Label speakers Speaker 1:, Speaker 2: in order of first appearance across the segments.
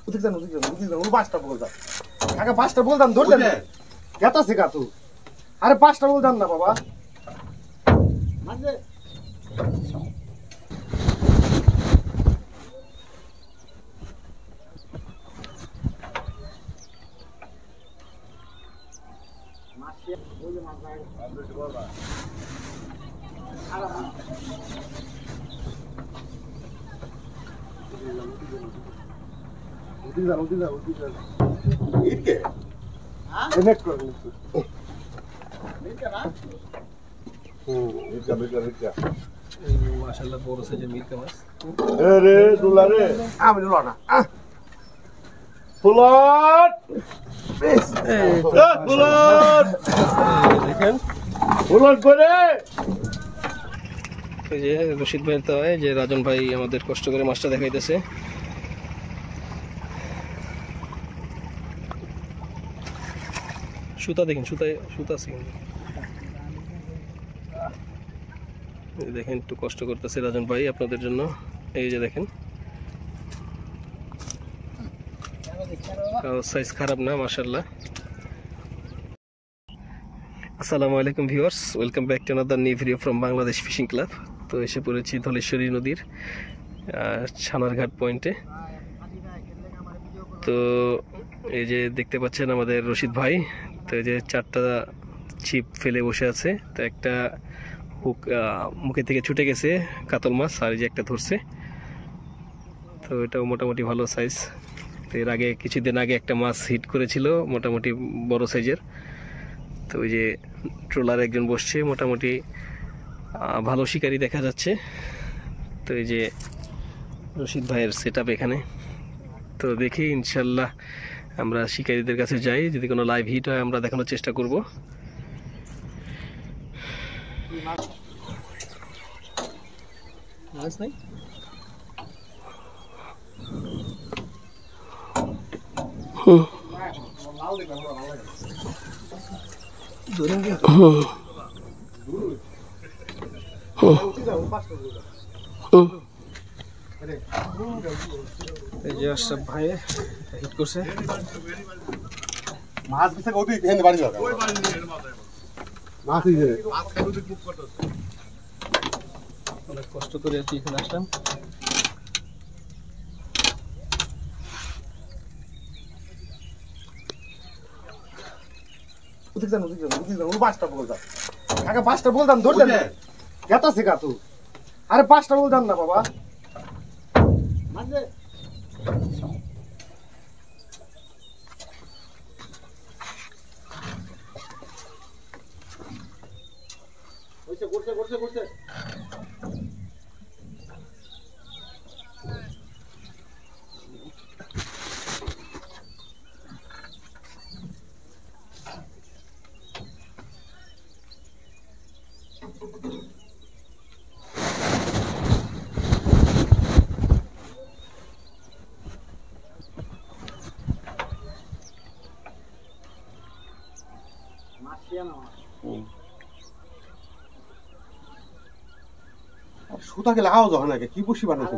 Speaker 1: उधर जान वो पाँचटा बोल दान काका पाँचटा बोल दान धोर दे क्या से का तू अरे पाँचटा बोल दान ना बाबा मान दे मासिया बोले मान जाएगा अब तो बोल रहा आराम उधर ईद के हां कनेक्ट कर ईद का ना ईद का माशाल्लाह बोरो से जमीर का मास अरे दुला रे आ मैं दुला ना फुलट बेस फुलट দেখেন फुलट করে এই যে রশিদ ভাই তো এই যে রাজন ভাই আমাদের কষ্ট করে মাছটা দেখাইতেছে সুতা দেখেন সুতা আছে এই দেখেন একটু কষ্ট করতেছে রাজন ভাই আপনাদের জন্য এই যে দেখেন সাইজ খারাপ না মাশাআল্লাহ আসসালামু আলাইকুম viewers welcome back to another new video from Bangladesh fishing club তো এসে পড়েছি ধলেশ্বরী নদীর ছানারঘাট পয়েন্টে তো এই যে দেখতে পাচ্ছেন আমাদের রশিদ ভাই তো এই যে চারটা ছিপ ফেলে বসে আছে তো একটা হুক মুখে থেকে ছুটে গেছে কাতল মাছ আর এই যে একটা ধরছে তো এটাও মোটামুটি ভালো সাইজ তো এর আগে কিছুদিন আগে একটা মাছ হিট করেছিল মোটামুটি বড় সাইজের তো ওই যে ট্রলার একজন বসছে মোটামুটি ভালো শিকারি দেখা যাচ্ছে তো এই যে রশিদ ভাইয়ের সেটআপ এখানে তো দেখি ইনশাল্লাহ আমরা শিকারীদের কাছে যাই যদি কোনো লাইভ হিট হয় আমরা দেখানোর চেষ্টা করব মাছ নাই ধরেंगे এই যে সব ভাই হিট করছে মাছ বিছে কত এখানে বাড়ি যাবে ওই বাড়ি নিয়ে মাছ এই যে মাছ খাই ওদিক মুখ করতেছে অনেক কষ্ট করে এখানে আসলাম उधर जान वो पाँचटा बोल दान काका पाँचटा बोल दान धोर दे क्या से का तू अरे पाँचटा बोल दान ना बाबा मान दे করছে সুতা গেলে আওয়াজ হয় নাকি কি বসি বানাইছো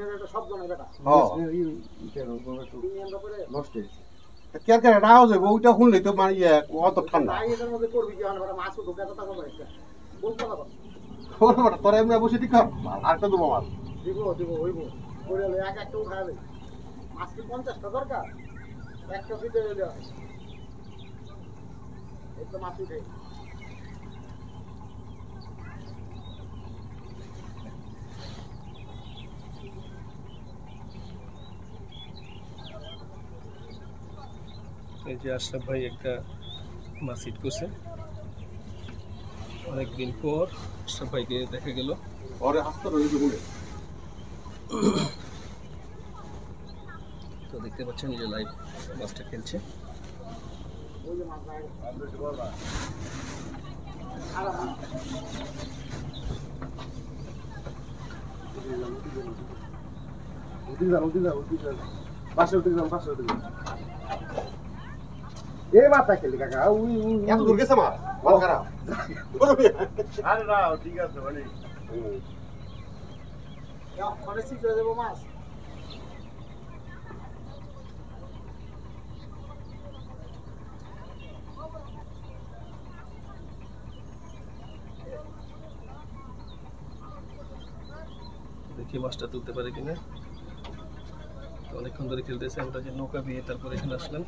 Speaker 1: কেয়ার আওয়াজ হবে ওইটা শুনলে তো মানে অত ঠান্ডা তোরা এমনি বসে ঠিক আরেকটা দেবো মাছ দিব হইব এক একটা উঠালে মাছ কি 50টা দরকার একটা ভিতরে একটা মাছ উঠে এই যে আশরাফ ভাই একটা মাছ হিট করছে অনেকদিন পর আশরাফ ভাইকে দেখা গেল তো দেখতে পাচ্ছেন যে লাইভ মাছটা খেলছে ये बात है खेल काका या तो दूर के समा माल खराब अरे ना ठीक है तो बड़ी या कौन सी जो देबो मास দেখি মাছটা তুলতে পারে কিনা। অনেকক্ষণ ধরে খেলতেছে, আমরা যে নৌকা দিয়ে তারপরে এখানে আসলাম।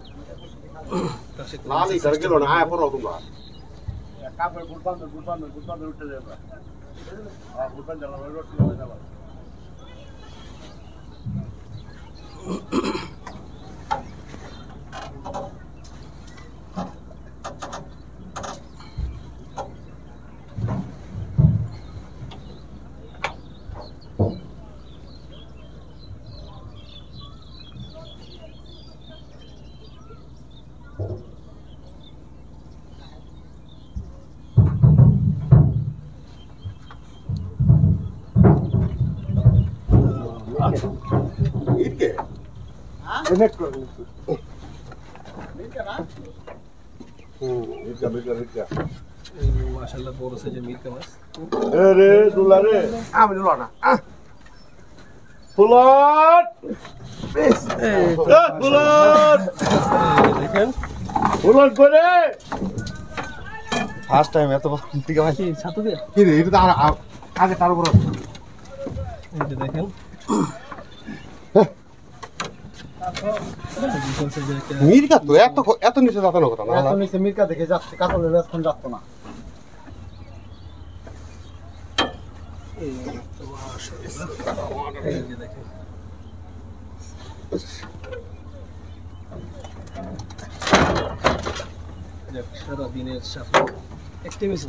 Speaker 1: মাশাআল্লাহ বড় সাইজের মিরকা মাছ।
Speaker 2: রে দুলা রে আমি দুলা না ফুলট বেশ ফুলট
Speaker 1: দেখেন
Speaker 2: ফুলট করে ফার্স্ট টাইম এত মিরকা মাছ
Speaker 1: কি ছাতু দিয়ে
Speaker 2: কি রে এটা তো আগে তার উপর
Speaker 1: এই যে দেখেন
Speaker 2: মিরকা তো এত এত নিচে যাতানো কথা না
Speaker 3: এত নিচে মিরকা দেখে যাচ্ছে, কাতলের এখন যাচ্ছে না।
Speaker 1: এই যে দেখেন সারা দিনের সাফল্য একটি মিশন।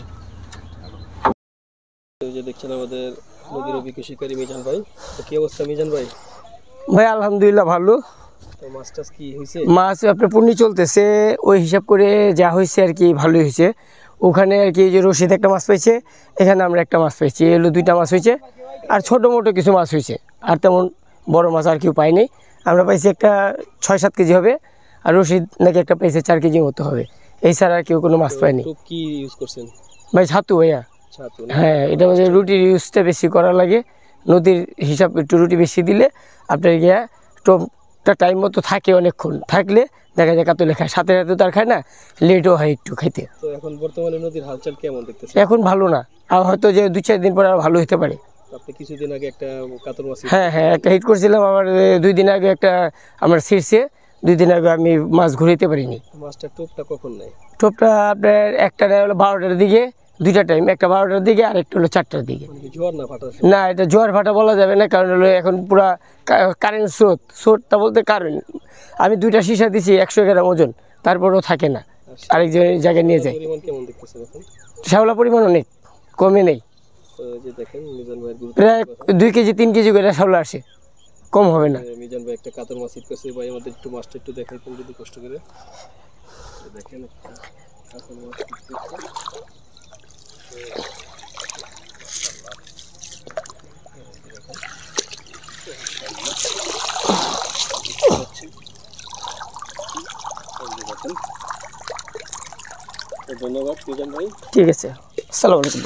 Speaker 1: এই যে দেখছেন আমাদের নদীর অভিজ্ঞ শিকারী মিজান ভাই। তো কি অবস্থা মিজান ভাই?
Speaker 4: ভাই আলহামদুলিল্লাহ ভালো।
Speaker 1: তো মাছ টাছ কি হয়েছে?
Speaker 4: মাছ আপনার পূর্ণি চলতেছে, ওই হিসাব করে যা হয়েছে আর কি ভালোই হয়েছে। ওখানে আর কি যে রশিদ একটা মাছ পাইছে, এখানে আমরা একটা মাছ পাইছি, এগুলো দুইটা মাছ হয়েছে। আর ছোটো মোটো কিছু মাছ হয়েছে, আর তেমন বড় মাছ আর কেউ পাইনি। আমরা পাইছি একটা 6-7 কেজি হবে, আর রশিদ নাকি একটা পাইছে 4 কেজি মতো হবে। এই ছাড়া আর কেউ কোনো মাছ পায়নি।
Speaker 1: তো কি ইউজ করছেন
Speaker 4: ভাই ছাতু ভাইয়া।
Speaker 1: ছাতু?
Speaker 4: হ্যাঁ, এটা মধ্যে রুটির ইউজটা বেশি করা লাগে। নদীর হিসাব একটু রুটি বেশি দিলে আপনার গিয়া টোপটা টাইম মতো থাকে, অনেকক্ষণ থাকলে দেখা যায় কাতলে খায়, সাথে সাথে তো আর খায় না, লেটও হয় একটু খাইতে।
Speaker 1: তো এখন বর্তমানে নদীর হালচাল কেমন দেখতেছেন?
Speaker 4: এখন ভালো না, আর হয়তো যে 2-4 দিন পরে আর ভালো হতে পারে।
Speaker 1: আপনি কিছুদিন আগে একটা কাতল মাছ
Speaker 4: হ্যাঁ হ্যাঁ, একটা হিট করছিলাম আবার 2 দিন আগে একটা আমার শীর্ষে, 2 দিন আগে আমি মাছ ঘুরাইতে পারিনি।
Speaker 1: মাছটা টোপটা কখন নেয়?
Speaker 4: টোপটা আপনার একটা হলো 12টার দিকে, 2টা টাইম, একটা 12টার দিকে আর একটা হলো 4টার দিকে।
Speaker 1: মানে কি জোয়ার না ফাটা?
Speaker 4: না, এটা জোয়ার ভাটা বলা যাবে না, কারণ হলো এখন পুরা কারেন্ট স্রোতটা বলতে কারেন্ট। আমি 2টা সীসা দিছি 100 গ্রাম ওজন, তারপরেও থাকে না, আরেকজনের জায়গায় নিয়ে যায়।
Speaker 1: পরিমাণ কেমন দেখতেছেন এখন?
Speaker 4: শ্যাওলা পরিমাণ অনেক কমে নেই,
Speaker 1: তো যে দেখেন মিজান ভাইয়ের গুরুত্ব।
Speaker 4: প্রায় 2 কেজি 3 কেজি করে শ্যাওলা আসে, কম হবে না।
Speaker 1: মিজান ভাই একটা কাতল মাছ হিট করছে ভাই, আমাদের একটু মাছটা একটু দেখাই কোন যদি কষ্ট করে। দেখেন একটা কাতল মাছ হিট করছে। ধন্যবাদ মিজান ভাই।
Speaker 4: ঠিক আছে, আসসালামু আলাইকুম।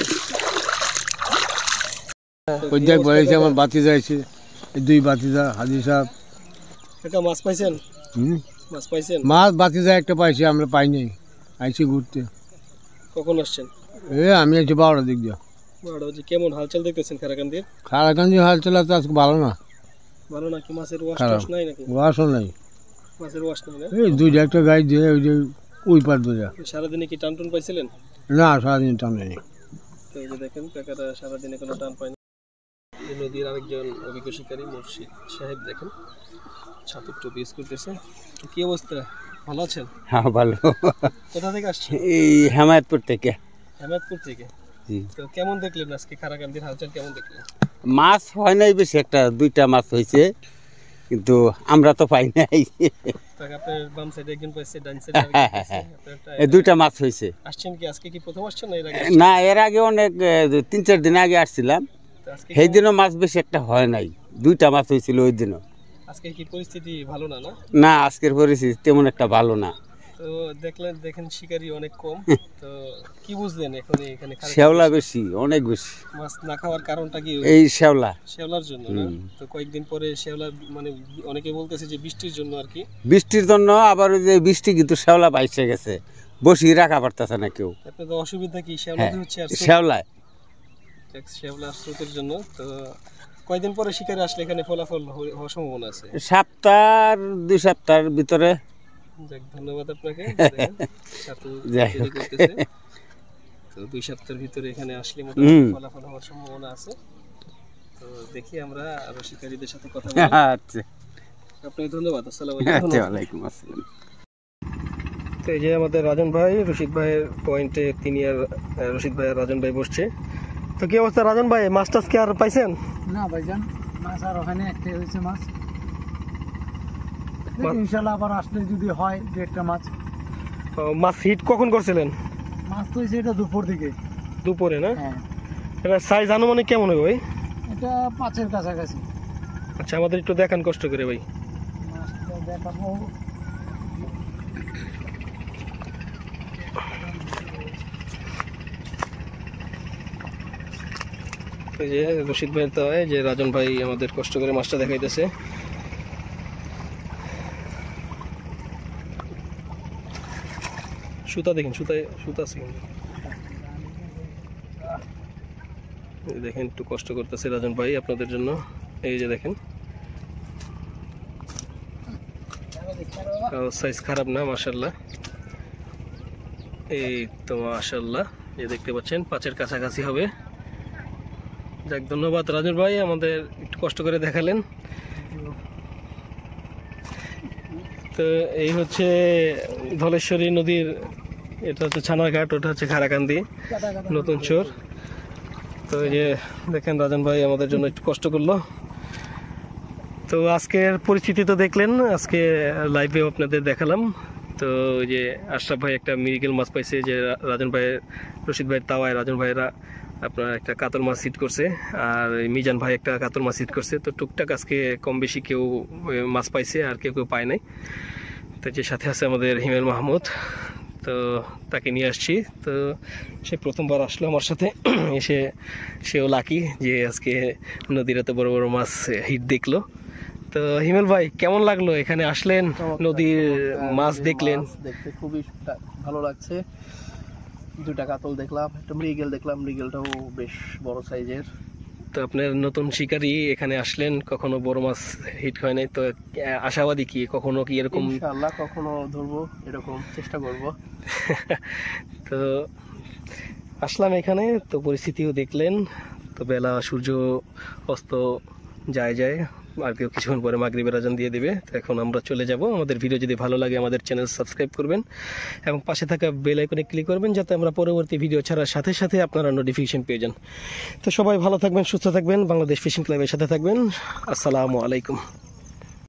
Speaker 2: ওই দেখ বলেছে আমার বাতি যাইছে, 2 বাতিজা হাজি সাহেব।
Speaker 1: একটা মাছ পাইছেন? মাছ পাইছেন?
Speaker 2: মাছ বাতিজা একটা পাইছি, আমরা পাই নাই, আইছি ঘুরতে।
Speaker 1: কখন আসছেন?
Speaker 2: আমি আছি 12টার দিক দিয়ে।
Speaker 1: 12টা বাজে। কেমন হালচাল দেখতেছেন খারাকান্দির?
Speaker 2: খারাকান্দি হালচাল তো আজকে ভালো না,
Speaker 1: ভালো নাকি? মাছের ওয়াশ
Speaker 2: খারাপ।
Speaker 1: টাশ নাই নাকি?
Speaker 2: ওয়াশও নাই,
Speaker 1: মাছের ওয়াশ নাই না?
Speaker 2: এই 2টা একটা গাই দিয়ে ওই যে ওই পার ধরে।
Speaker 1: সারাদিনে কি টান টুন পাইছিলেন?
Speaker 2: না, সারাদিন টান নেই।
Speaker 1: তো এই যে দেখেন কাকারা সারাদিনে কোনো টান পায়নি। এই নদীর আরেকজন অভিজ্ঞ শিকারী মুর্শিদ সাহেব দেখেন ছাতুর টুপি ইউজ করতেছে। তো কি অবস্থা, ভালো আছেন?
Speaker 5: হ্যাঁ ভালো।
Speaker 1: কোথা থেকে আসছেন?
Speaker 5: এই হেমায়তপুর থেকে।
Speaker 1: হেমায়তপুর থেকে?
Speaker 5: জি।
Speaker 1: তো কেমন দেখলেন আজকে খারাকান্দির হালচাল কেমন দেখলেন?
Speaker 5: মাছ হয় নাই বেশি, একটা 2টা মাছ হয়েছে, কিন্তু আমরা তো পাই নাই।
Speaker 1: তাকে আপনার বাম সাইডে একজন পাইছে, ডান সাইডে আরেকজন পাইছে। আপনারটা
Speaker 5: এই 2টা মাছ হয়েছে।
Speaker 1: আসছেন কি আজকে, কি প্রথম আসছেন না এর আগে?
Speaker 5: না, এর আগে অনেক 3-4 দিন আগে আসছিলাম,
Speaker 1: তো আজকে
Speaker 5: সেই দিনও মাছ বেশি একটা হয় নাই, 2টা মাছ হয়েছিল ওই দিনও।
Speaker 1: আজকে কি পরিস্থিতি ভালো না? না,
Speaker 5: না, আজকের পরিস্থিতি তেমন একটা ভালো না।
Speaker 1: তো দেখেন শিকারি অনেক কম। তো কি বুঝলেন এখন এখানে
Speaker 5: শ্যাওলা বেশি, অনেক বেশি।
Speaker 1: মাছ না খাওয়ার কারণটা কি?
Speaker 5: এই শ্যাওলা,
Speaker 1: শ্যাওলার জন্য না? তো কয়েকদিন পরে শ্যাওলা মানে অনেকে বলতেছে যে বৃষ্টির জন্য আর কি।
Speaker 5: বৃষ্টির জন্য, আবার ওই যে বৃষ্টি কিন্তু শ্যাওলা বাইসে গেছে, বসি রাখা পারতেছে না কেউ।
Speaker 1: আপনাদের অসুবিধা কি শ্যাওলাতে হচ্ছে? আর
Speaker 5: শ্যাওলায়
Speaker 1: শ্যাওলার স্রোতের জন্য। তো কয়দিন পরে শিকারে আসলে এখানে ফলাফল হওয়ার সম্ভাবনা আছে?
Speaker 5: সপ্তাহ 2 সপ্তাহের ভিতরে।
Speaker 1: যাক, ধন্যবাদ আপনাকে।
Speaker 5: যাই হোক।
Speaker 1: তো 2 সপ্তাহের ভিতরে এখানে আসলে মোটামুটি ফলাফল হওয়ার সম্ভাবনা আছে। তো দেখি আমরা আরো শিকারীদের সাথে কথা বলি।
Speaker 5: আচ্ছা,
Speaker 1: আপনাকে ধন্যবাদ। আসসালামু
Speaker 5: আচ্ছা,
Speaker 1: আলাইকুম।
Speaker 5: ওয়ালাইকুম আসসালাম।
Speaker 1: তো এই যে আমাদের রাজন ভাই, রশিদ ভাইয়ের পয়েন্টে তিনি আর রশিদ ভাই আর রাজন ভাই বসছে। তো কি অবস্থা রাজন ভাই, মাছ টাছ কি আর পাইছেন?
Speaker 3: না ভাইজান, মাছ আর ওখানে একটাই হয়েছে মাছ। ইনশাল্লাহ আবার আসলে যদি হয় 1.5টা মাছ।
Speaker 1: মাছ হিট কখন করছিলেন?
Speaker 3: মাছ তো হয়েছে এটা দুপুর দিকে।
Speaker 1: দুপুরে না?
Speaker 3: হ্যাঁ,
Speaker 1: এটা সাইজ আনুমানিক কেমন হবে ভাই?
Speaker 3: এটা 5-এর কাছাকাছি।
Speaker 1: আচ্ছা, আমাদের একটু দেখান কষ্ট করে ভাই।
Speaker 3: মাছটা দেখাবো।
Speaker 1: এই যে রশিদ ভাইয়ের তো যে রাজন ভাই আমাদের কষ্ট করে মাছটা দেখাইতেছে। সুতা দেখেন, সুতা আছে কিন্তু। দেখেন একটু কষ্ট করতেছে রাজন ভাই আপনাদের জন্য। এই যে দেখেন, সাইজ খারাপ না, মাশাআল্লাহ। এই তো মাশাআল্লাহ, এই দেখতে পাচ্ছেন 5-এর কাছাকাছি হবে। যাক, ধন্যবাদ রাজন ভাই, আমাদের একটু কষ্ট করে দেখালেন। তো এই হচ্ছে ধলেশ্বরী নদীর, এটা হচ্ছে ছানারঘাট, ওটা হচ্ছে খারাকান্দি নতুন চর। তো এই যে দেখেন রাজন ভাই আমাদের জন্য একটু কষ্ট করলো। তো আজকের পরিস্থিতি তো দেখলেন, আজকে লাইভে আপনাদের দেখালাম। তো ওই যে আশরাফ ভাই একটা মিরিগেল মাছ পাইছে, যে রাজন ভাই, রশিদ ভাইয়ের তাওয়ায় রাজন ভাইয়েরা আপনার একটা কাতল মাছ হিট করছে, আর মিজান ভাই একটা কাতল মাছ হিট করছে। তো টুকটাক আজকে কম বেশি কেউ মাছ পাইছে, আর কেউ কেউ পায় নাই। তো যে সাথে আছে আমাদের হিমেল মাহমুদ, তো তাকে নিয়ে আসছি। তো সে প্রথমবার আসলো আমার সাথে, এসে সেও লাকি যে আজকে নদীর এত বড় বড় মাছ হিট দেখলো। তো হিমেল ভাই, কেমন লাগলো এখানে আসলেন, নদীর মাছ দেখলেন?
Speaker 6: দেখতে খুবই ভালো লাগছে। 2টা কাতল দেখলাম, একটা মৃগেল দেখলাম, মৃগেলটাও বেশ বড় সাইজের।
Speaker 1: তো আপনার নতুন শিকারী, এখানে আসলেন, কখনো বড় মাছ হিট হয় নাই, তো আশাবাদী কি কখনো কি এরকম?
Speaker 6: ইনশাআল্লাহ কখনো ধরবো, এরকম চেষ্টা করব।
Speaker 1: তো আসলাম এখানে, তো পরিস্থিতিও দেখলেন। তো বেলা সূর্য অস্ত যায়, আর কেউ কিছুক্ষণ পরে মাগরিবের আজান দিয়ে দেবে। তো এখন আমরা চলে যাব। আমাদের ভিডিও যদি ভালো লাগে আমাদের চ্যানেল সাবস্ক্রাইব করবেন এবং পাশে থাকা বেল আইকনে ক্লিক করবেন, যাতে আমরা পরবর্তী ভিডিও ছাড়ার সাথে সাথে আপনারা নোটিফিকেশন পেয়ে যান। তো সবাই ভালো থাকবেন, সুস্থ থাকবেন, বাংলাদেশ ফিশিং ক্লাবের সাথে থাকবেন। আসসালামু আলাইকুম।